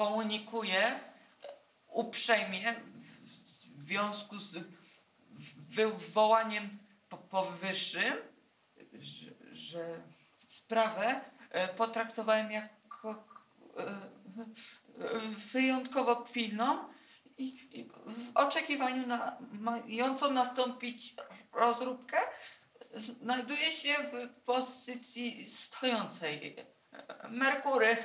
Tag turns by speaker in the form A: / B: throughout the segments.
A: komunikuję uprzejmie w związku z wywołaniem powyższym, że sprawę potraktowałem jako wyjątkowo pilną i w oczekiwaniu na mającą nastąpić rozróbkę znajduję się w pozycji stojącej. Merkury.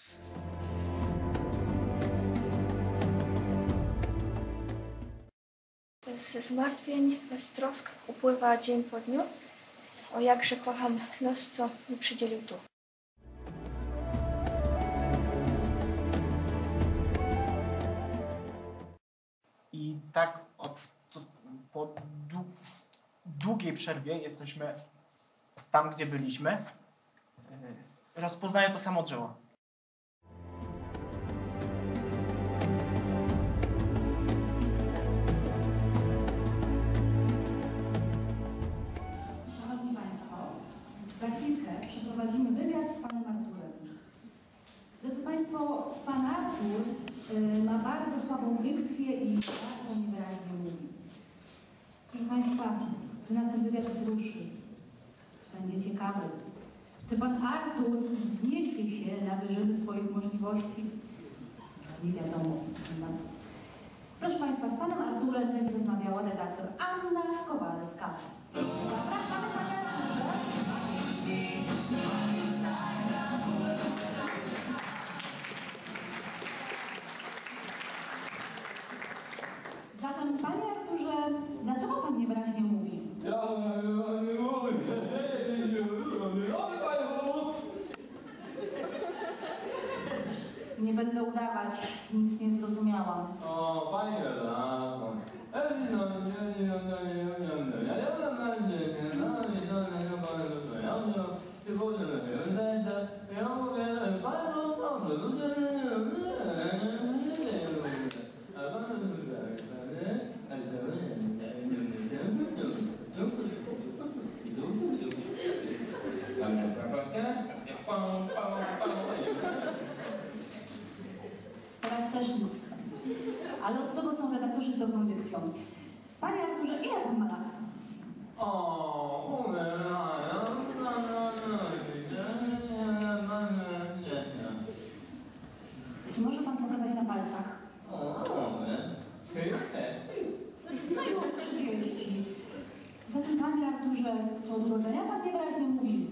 B: Bez zmartwień, bez trosk upływa dzień po dniu. O jakże kocham los, co mi przydzielił tu.
C: I tak po długiej przerwie jesteśmy tam, gdzie byliśmy. Rozpoznaję to samo drzewo.
D: Szanowni Państwo, za chwilkę przeprowadzimy wywiad z Panem Arturem. Drodzy Państwo, Pan Artur ma bardzo słabą dykcję i bardzo niewyraźnie mówi. Proszę Państwa, czy nas ten wywiad wzruszy? Czy będzie ciekawy? Czy Pan Artur wzniesie się na wyżyny swoich możliwości? Nie wiadomo. Proszę Państwa, z Panem Arturem będzie rozmawiała redaktor Anna Kowalska. Zapraszamy Panie Arturze. Zatem, Panie Arturze, dlaczego Pan niewyraźnie mówi? Nie będę udawać, nic nie zrozumiałam.
E: O, Pani
D: Teraz też nic. Ale od czego są redaktorzy z dobrą dykcją? Panie Arturze, ile Pan ma lat? Czy może Pan pokazać na palcach? No i od 30. Zatem, Panie Arturze, czy od urodzenia Pan niewyraźnie mówi?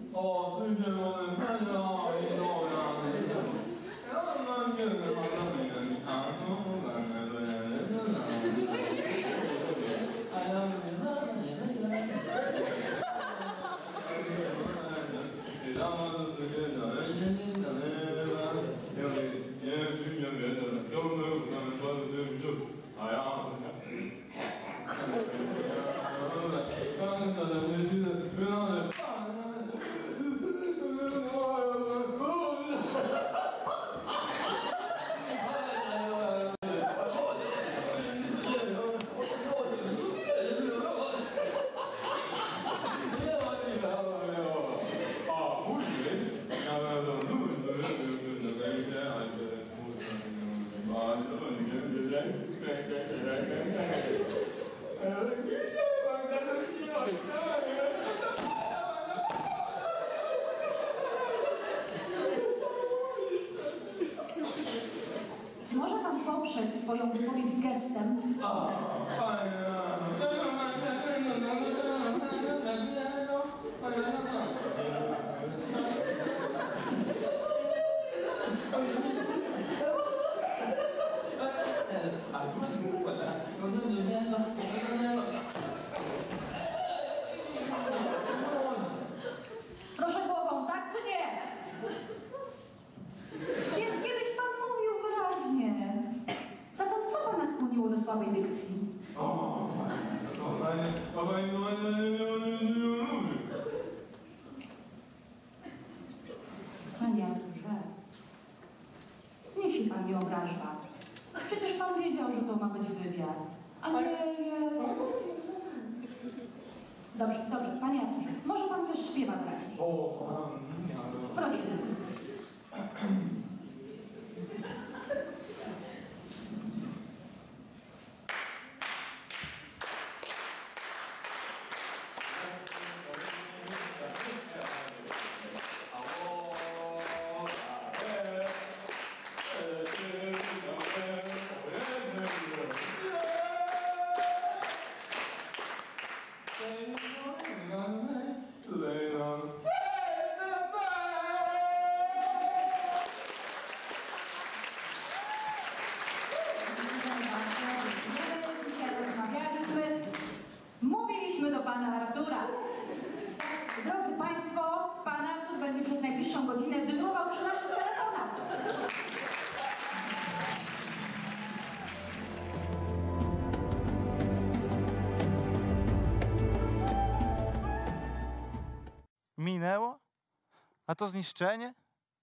D: Czy może Pan poprzeć swoją wypowiedź gestem? Proszę głową, tak czy nie? Więc kiedyś Pan mówił wyraźnie. Zatem co Pana skłoniło do słabej dykcji? Panie Arturze, niech się Pan nie obraża. Przecież Pan wiedział, że to ma być wywiad, a nie jest... Dobrze, dobrze, Panie Arturze, może Pan też śpiewa wyraźnie. Prosimy.
E: A to zniszczenie?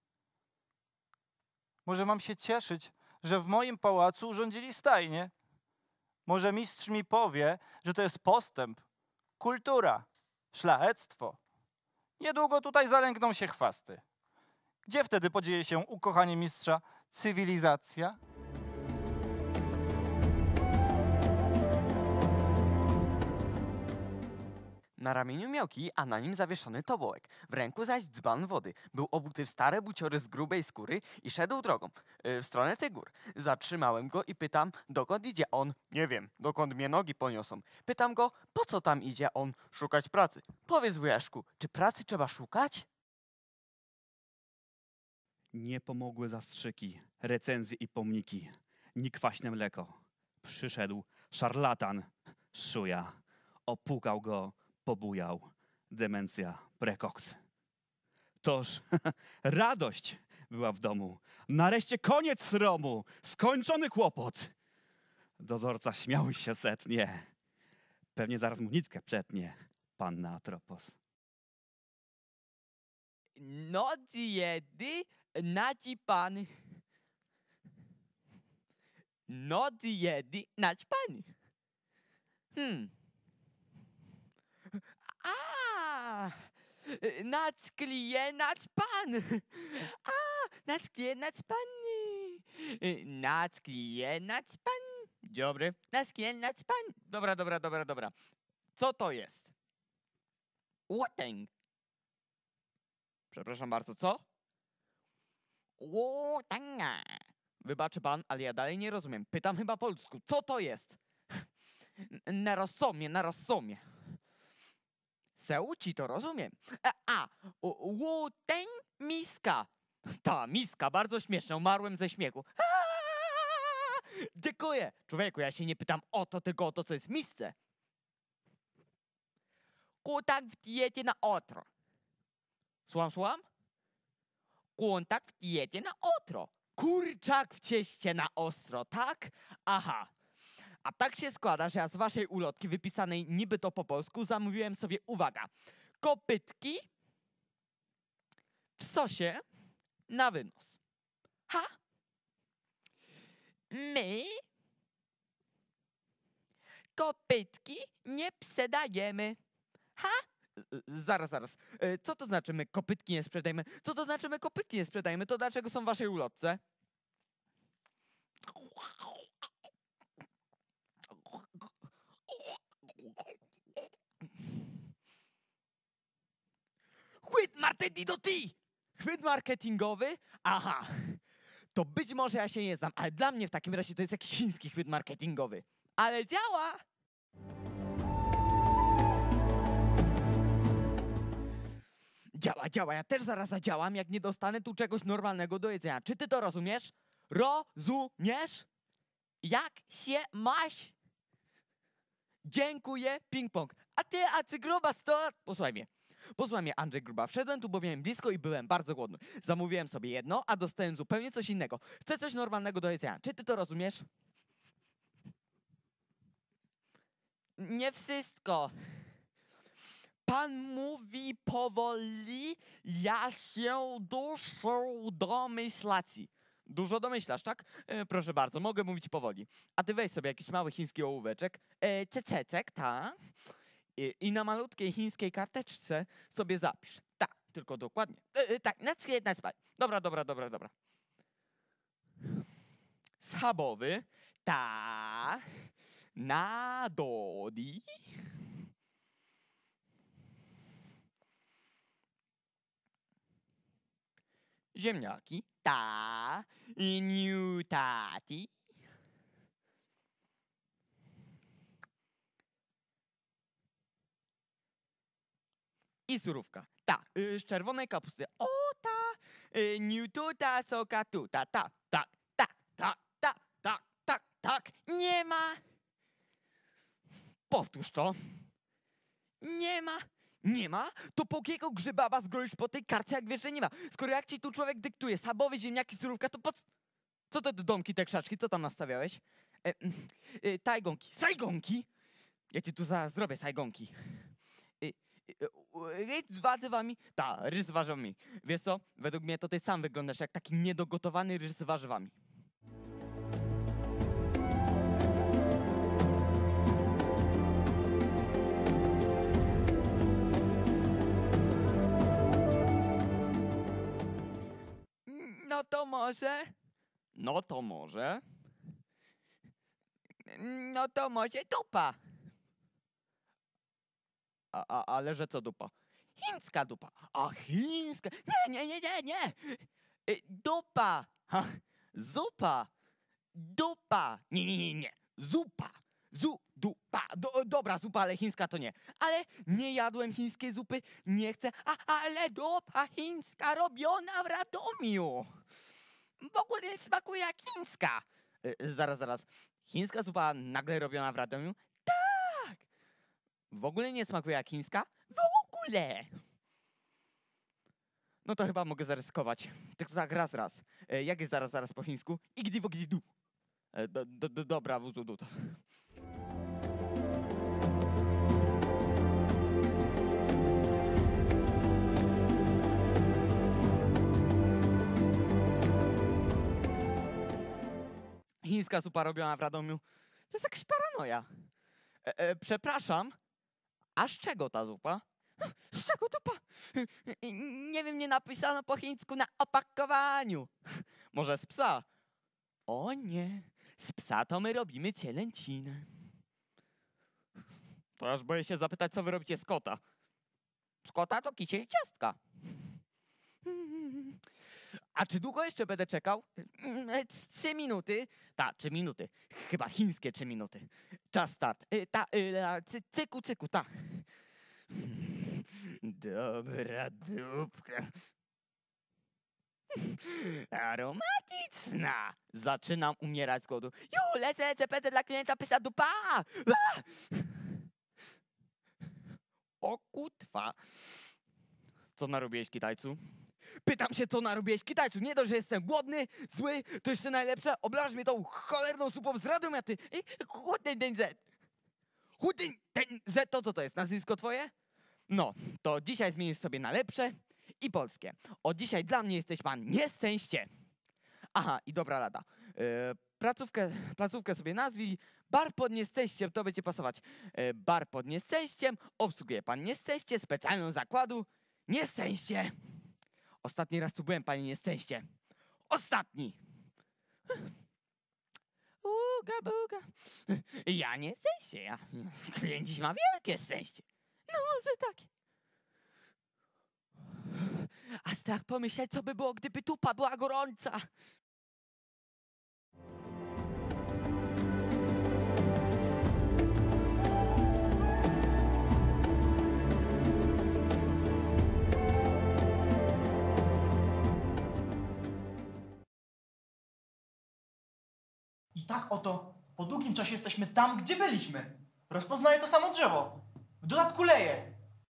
E: Może mam się cieszyć, że w moim pałacu urządzili stajnie? Może mistrz mi powie, że to jest postęp, kultura, szlachectwo. Niedługo tutaj zalęgną się chwasty. Gdzie wtedy podzieje się ukochanie mistrza cywilizacja?
F: Na ramieniu miał kij, a na nim zawieszony tobołek. W ręku zaś dzban wody. Był obuty w stare buciory z grubej skóry i szedł drogą w stronę tych gór. Zatrzymałem go i pytam, dokąd idzie on. Nie wiem, dokąd mnie nogi poniosą. Pytam go, po co tam idzie on? Szukać pracy. Powiedz, wujaszku, czy pracy trzeba szukać?
G: Nie pomogły zastrzyki, recenzje i pomniki, ni kwaśne mleko. Przyszedł szarlatan, szuja. Opukał go, pobujał. Demencja precox. Toż radość była w domu. Nareszcie koniec sromu. Skończony kłopot. Dozorca śmiał się setnie. Pewnie zaraz mu nickę przetnie panna Atropos.
F: No diedy, naci pan. No diedy, naci pan. A, nac klije, nac pan. A, nac klije, nac pan. Nac klije, nac pan. Dobry, nac klije, nac pan. Dobra. Co to jest? Łotęg. Przepraszam bardzo, co? Łotęga. Wybaczy pan, ale ja dalej nie rozumiem. Pytam chyba po ludzku. Co to jest? Na rozumie. Seuci to rozumiem. Łotęg miska. Ta miska, bardzo śmieszna. Umarłem ze śmiechu. Dziękuję. Człowieku, ja się nie pytam o to, tylko o to, co jest w misce. Kutak w diecie na otro. Słucham? Kutak w diecie na otro. Kurczak w cieście na ostro, tak? Aha. A tak się składa, że ja z waszej ulotki wypisanej niby to po polsku zamówiłem sobie, uwaga, kopytki w sosie na wynos. Ha? My kopytki nie sprzedajemy. Ha? Zaraz. Co to znaczy my kopytki nie sprzedajemy? Co to znaczy my kopytki nie sprzedajemy? To dlaczego są w waszej ulotce? Chwyt marketingowy? Aha. To być może ja się nie znam, ale dla mnie w takim razie to jest jakiś chiński chwyt marketingowy. Ale działa! Działa. Ja też zaraz zadziałam, jak nie dostanę tu czegoś normalnego do jedzenia. Czy ty to rozumiesz? Rozumiesz? Jak się masz? Dziękuję, ping-pong. A ty gruba sto... Posłuchaj mnie, Andrzej Gruba. Wszedłem tu, bo miałem blisko i byłem bardzo głodny. Zamówiłem sobie jedno, a dostałem zupełnie coś innego. Chcę coś normalnego do jedzenia. Czy ty to rozumiesz? Nie wszystko. Pan mówi powoli, ja się dużo domyślacji. Dużo domyślasz, tak? Proszę bardzo, mogę mówić powoli. A ty weź sobie jakiś mały chiński ołóweczek, cececzek, tak? I na malutkiej chińskiej karteczce sobie zapisz. Tak, tylko dokładnie. Tak, na spać. Dobra. Schabowy, tak. Na dodi. Ziemniaki, ta. Niutati. I surówka. Ta, z czerwonej kapusty. O, ta, niututa, soka, tuta, tak. Nie ma. Powtórz to. Nie ma? To po jakiego grzybaba zgroisz po tej karcie, jak wiesz, że nie ma? Skoro jak ci tu człowiek dyktuje schabowy, ziemniaki, surówka, to po co te domki, te krzaczki, co tam nastawiałeś? Tajgonki. Sajgonki? Ja ci tu zaraz zrobię sajgonki. Rys z warzywami? Tak, rys z warzywami. Wiesz co? Według mnie to ty sam wyglądasz jak taki niedogotowany rys z warzywami. No to może? No to może? No to może dupa. Ale że co dupa? Chińska dupa. A chińska? Nie. Dupa. Ha, zupa. Dupa. Nie. Zupa. Dupa. Dobra, zupa, ale chińska to nie. Ale nie jadłem chińskiej zupy, nie chcę. Ale dupa chińska robiona w Radomiu. W ogóle nie smakuje jak chińska. Zaraz. Chińska zupa nagle robiona w Radomiu? Tak! W ogóle nie smakuje jak chińska? W ogóle! No to chyba mogę zaryzykować. Tylko tak raz. Jak jest zaraz po chińsku? Igdi wogdi du. Dobra, wudu. Chińska zupa robiona w Radomiu. To jest jakaś paranoja. Przepraszam, a z czego ta zupa? Z czego dupa? Nie wiem, nie napisano po chińsku na opakowaniu. Może z psa? O nie, z psa to my robimy cielęcinę. To aż boję się zapytać, co wy robicie z kota. Z kota to kisiel ciastka. A czy długo jeszcze będę czekał? 3 minuty. 3 minuty. Chyba chińskie 3 minuty. Czas start. Cyku, ta. Dobra dupka. Aromatyczna. Zaczynam umierać z głodu. Lecę, pecę dla klienta, pysa dupa. O kutwa. Co narobiłeś, Kitajcu? Pytam się, co narobiłeś, Kitajcu. Nie dość, że jestem głodny, zły, to jeszcze najlepsze. Oblasz mnie tą cholerną supą z Radomia, ty. Chudyn Z. To co to jest? Nazwisko twoje? No, to dzisiaj zmienisz sobie na lepsze i polskie. Od dzisiaj dla mnie jesteś pan Nieszczęście. Aha, i dobra rada. Placówkę sobie nazwij. Bar pod Nieszczęściem, to będzie pasować. Bar pod Nieszczęściem. Obsługuje pan Nieszczęście, specjalną zakładu. Nieszczęście. Ostatni raz tu byłem, panie Nieszczęście. Ostatni. Uga buga. Ja nie szczęście, ja. Klient dziś ma wielkie szczęście. No może takie. A strach pomyśleć, co by było, gdyby tupa była gorąca.
C: I tak oto po długim czasie jesteśmy tam, gdzie byliśmy. Rozpoznaję to samo drzewo. W dodatku leje.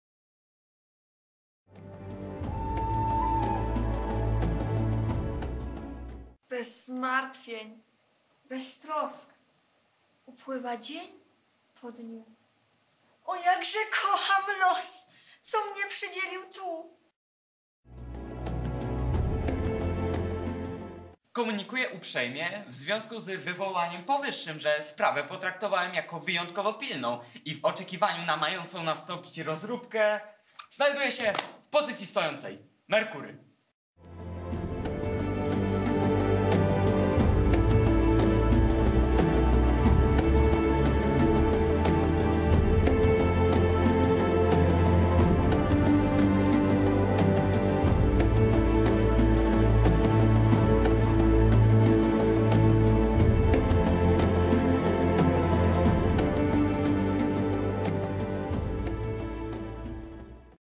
B: Bez zmartwień, bez trosk. Upływa dzień po dniu. O, jakże kocham los, co mnie przydzielił tu.
H: Komunikuję uprzejmie w związku z wywołaniem powyższym, że sprawę potraktowałem jako wyjątkowo pilną i w oczekiwaniu na mającą nastąpić rozróbkę znajduję się w pozycji stojącej. Merkury.